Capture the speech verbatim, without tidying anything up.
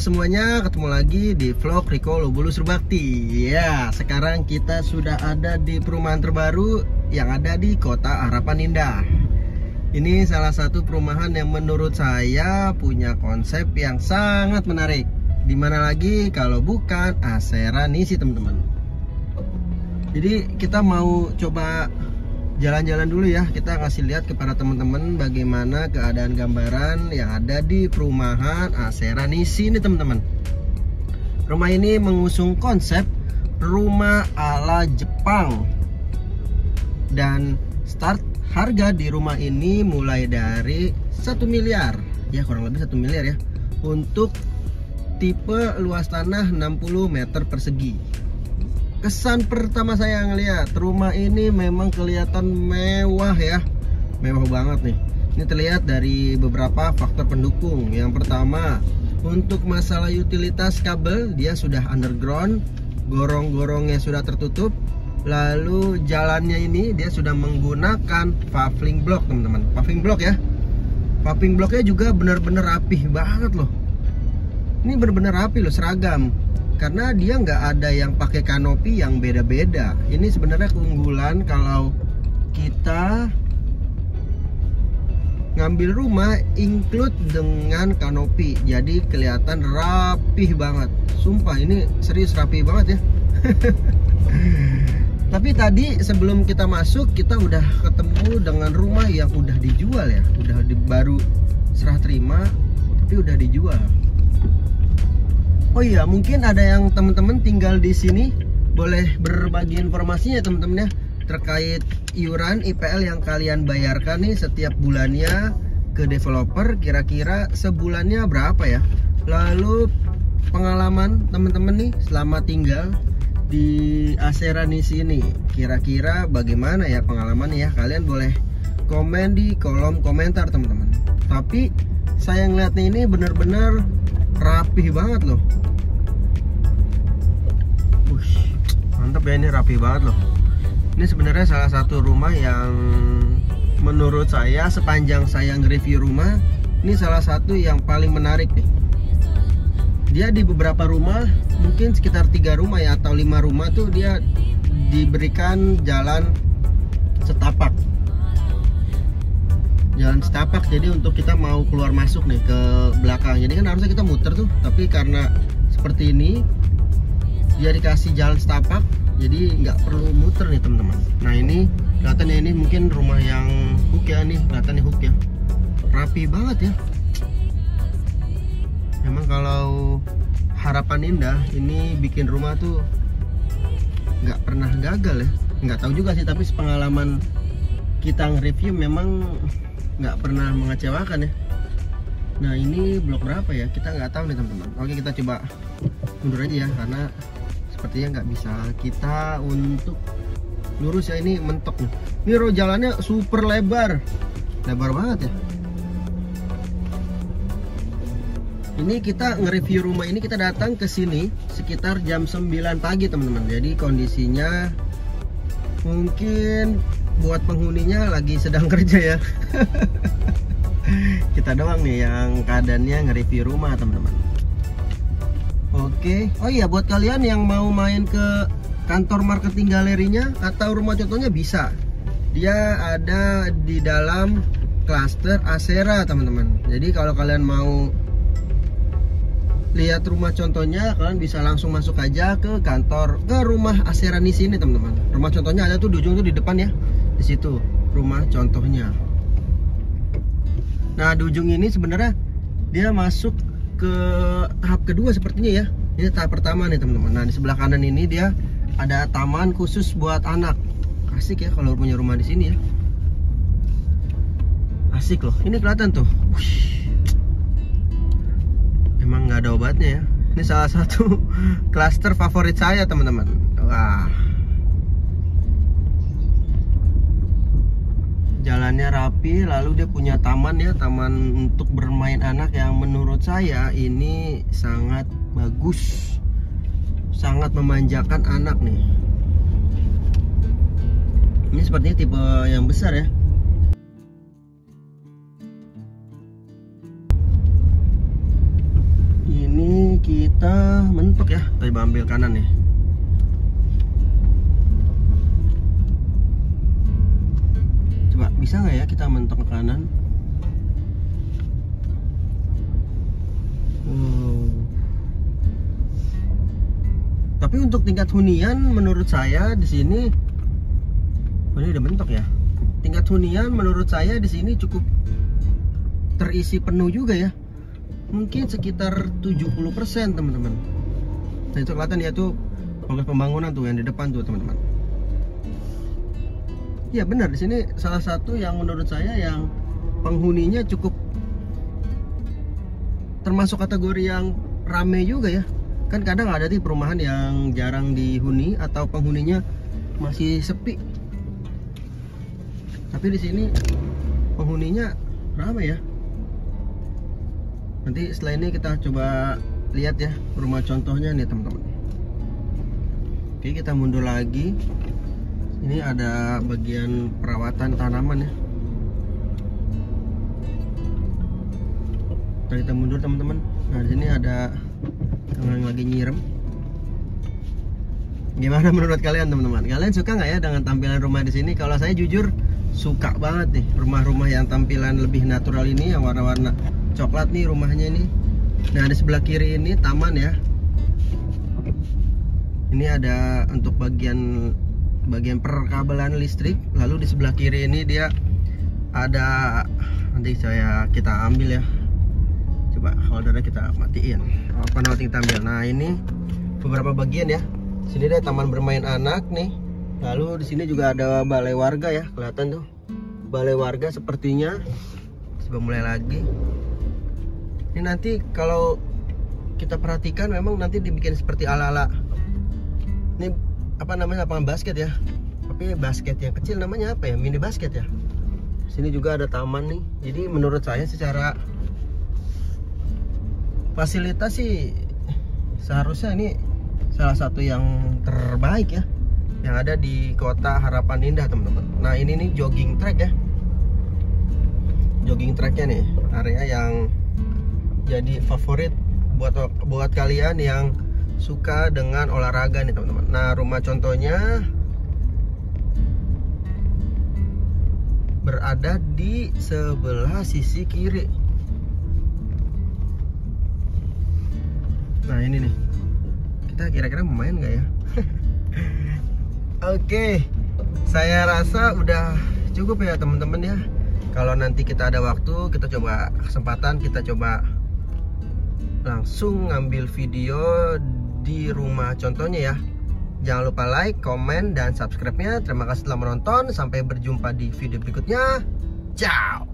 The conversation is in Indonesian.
semuanya, ketemu lagi di vlog Riko Lubulu Surbakti. Ya, sekarang kita sudah ada di perumahan terbaru yang ada di Kota Harapan Indah. Ini salah satu perumahan yang menurut saya punya konsep yang sangat menarik. Dimana lagi kalau bukan Asera Nisi, teman-teman. Jadi kita mau coba jalan-jalan dulu ya. Kita kasih lihat kepada teman-teman bagaimana keadaan gambaran yang ada di perumahan Asera Nisi ini, teman-teman. Rumah ini mengusung konsep rumah ala Jepang. Dan start harga di rumah ini mulai dari satu miliar. Ya, kurang lebih satu miliar ya. Untuk tipe luas tanah enam puluh meter persegi. Kesan pertama saya ngeliat rumah ini memang kelihatan mewah ya. Mewah banget nih. Ini terlihat dari beberapa faktor pendukung. Yang pertama, untuk masalah utilitas kabel, dia sudah underground. Gorong-gorongnya sudah tertutup. Lalu jalannya ini dia sudah menggunakan paving block, teman-teman. Paving block ya. Paving blocknya juga benar-benar rapih banget loh. Ini benar-benar rapi loh, seragam. Karena dia nggak ada yang pakai kanopi yang beda-beda. Ini sebenarnya keunggulan kalau kita ngambil rumah include dengan kanopi. Jadi kelihatan rapih banget. Sumpah ini serius rapi banget ya. Tapi tadi sebelum kita masuk, kita udah ketemu dengan rumah yang udah dijual ya. Udah di, baru serah terima, tapi udah dijual. Oh iya, mungkin ada yang teman-teman tinggal di sini, boleh berbagi informasinya teman-teman ya, terkait iuran I P L yang kalian bayarkan nih setiap bulannya ke developer, kira-kira sebulannya berapa ya. Lalu pengalaman teman-teman nih selama tinggal di Asera Nisi ini, kira-kira bagaimana ya pengalamannya ya. Kalian boleh komen di kolom komentar teman-teman. Tapi saya ngeliatnya ini bener-bener rapih banget loh. Ush, mantap ya, ini rapi banget loh. Ini sebenarnya salah satu rumah yang menurut saya sepanjang saya nge-review rumah, ini salah satu yang paling menarik nih. Dia di beberapa rumah, mungkin sekitar tiga rumah ya atau lima rumah tuh dia diberikan jalan setapak. Jalan setapak, jadi untuk kita mau keluar masuk nih ke belakang, jadi kan harusnya kita muter tuh, tapi karena seperti ini dia dikasih jalan setapak, jadi nggak perlu muter nih teman-teman. Nah ini kelihatannya ini mungkin rumah yang hook ya, nih kelihatannya hook ya, rapi banget ya. Memang kalau Harapan Indah ini bikin rumah tuh nggak pernah gagal ya. Nggak tahu juga sih, tapi sepengalaman kita nge-review memang nggak pernah mengecewakan ya. Nah ini blok berapa ya, kita nggak tahu nih teman-teman. Oke, kita coba mundur aja ya, karena sepertinya nggak bisa kita untuk lurus ya, ini mentok nih. Ini roh jalannya super lebar, lebar banget ya. Ini kita nge-review rumah ini, kita datang ke sini sekitar jam sembilan pagi teman-teman. Jadi kondisinya mungkin buat penghuninya lagi sedang kerja ya. Kita doang nih yang keadaannya nge-review rumah teman-teman. Oke, oh iya, buat kalian yang mau main ke kantor marketing galerinya atau rumah contohnya bisa. Dia ada di dalam klaster Asera teman-teman. Jadi kalau kalian mau lihat rumah contohnya, kalian bisa langsung masuk aja ke kantor, ke rumah Asera Nisi ini teman-teman. Rumah contohnya ada tuh di ujung tuh, di depan ya. Di situ rumah contohnya. Nah, di ujung ini sebenarnya dia masuk ke tahap kedua sepertinya ya. Ini tahap pertama nih teman-teman. Nah, di sebelah kanan ini dia ada taman khusus buat anak. Asik ya kalau punya rumah di sini ya. Asik loh. Ini kelihatan tuh. Wush. Emang nggak ada obatnya ya. Ini salah satu klaster favorit saya teman-teman. Wah. Jalannya rapi, lalu dia punya taman ya, taman untuk bermain anak yang menurut saya ini sangat bagus, sangat memanjakan anak nih. Ini sepertinya tipe yang besar ya. kita mentok ya. Coba ambil kanan nih. Coba bisa nggak ya kita mentok ke kanan? Hmm. Tapi untuk tingkat hunian menurut saya di sini, oh, ini udah mentok ya. Tingkat hunian menurut saya di sini cukup terisi penuh juga ya. Mungkin sekitar tujuh puluh persen teman-teman. Nah itu kelihatan ya tuh progres pembangunan tuh yang di depan tuh teman-teman. Ya benar, di sini salah satu yang menurut saya yang penghuninya cukup termasuk kategori yang rame juga ya. Kan kadang ada di perumahan yang jarang dihuni atau penghuninya masih sepi. Tapi di sini penghuninya ramai ya. Nanti setelah ini kita coba lihat ya rumah contohnya nih teman-teman. Oke, kita mundur lagi. Ini ada bagian perawatan tanaman ya. Kita, kita mundur teman-teman. Nah di sini ada yang lagi nyiram. Gimana menurut kalian teman-teman? Kalian suka nggak ya dengan tampilan rumah di sini? Kalau saya jujur suka banget nih rumah-rumah yang tampilan lebih natural ini, yang warna-warna coklat nih rumahnya ini. Nah di sebelah kiri ini taman ya. Ini ada untuk bagian bagian perkabelan listrik. Lalu di sebelah kiri ini dia ada, nanti saya kita ambil ya. Coba holdernya kita matiin. Apa nanti kita ambil? Nah ini beberapa bagian ya. Sini ada taman bermain anak nih. Lalu di sini juga ada balai warga ya, kelihatan tuh. Balai warga sepertinya. Coba mulai lagi. Ini nanti kalau kita perhatikan memang nanti dibikin seperti ala-ala. Ini apa namanya, lapangan basket ya. Tapi basket yang kecil namanya apa ya? Mini basket ya. Sini juga ada taman nih. Jadi menurut saya secara fasilitas sih seharusnya ini salah satu yang terbaik ya yang ada di Kota Harapan Indah teman-teman. Nah ini nih jogging track ya. Jogging tracknya nih, area yang jadi favorit buat buat kalian yang suka dengan olahraga nih teman-teman. Nah rumah contohnya berada di sebelah sisi kiri. Nah ini nih, kita kira-kira mau main nggak ya? Oke, saya rasa udah cukup ya teman-teman ya. Kalau nanti kita ada waktu, kita coba kesempatan, kita coba langsung ngambil video di rumah contohnya ya. Jangan lupa like, komen, dan subscribe-nya. Terima kasih telah menonton. Sampai berjumpa di video berikutnya. Ciao.